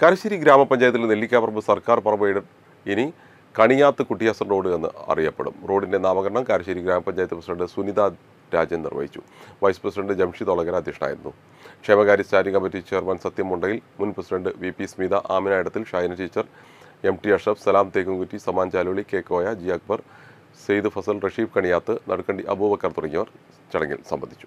കാരശ്ശേരി ഗ്രാമപഞ്ചായത്തിലെ നെല്ലിക്കാപ്പറമ്പ് സർക്കാർ പറമ്പ് ഇനി കണിയാത്ത് കുട്ടിയാസൻ റോഡ് എന്ന് അറിയപ്പെടും. റോഡിന്റെ നാമകരണം കാരശ്ശേരി ഗ്രാമപഞ്ചായത്ത് പ്രസിഡന്റ് സുനിത രാജൻ നിർവഹിച്ചു. വൈസ് പ്രസിഡന്റ് ജംഷിദ് ഒളകര അധ്യക്ഷനായിരുന്നു. ക്ഷേമകാര്യ standing committee chairman Sathyam Mundayil, മുൻ president VP Smitha, Amina Edathil, Shaina teacher, MT Ashraf, Salam Thekkumkutty, Saman Chaloli, K Koya, G Akbar, Sayed Fasal, Rasheed Kaniyath, Nadukkandi Aboobacker തുടങ്ങിയവർ ചടങ്ങിൽ സംബന്ധിച്ചു.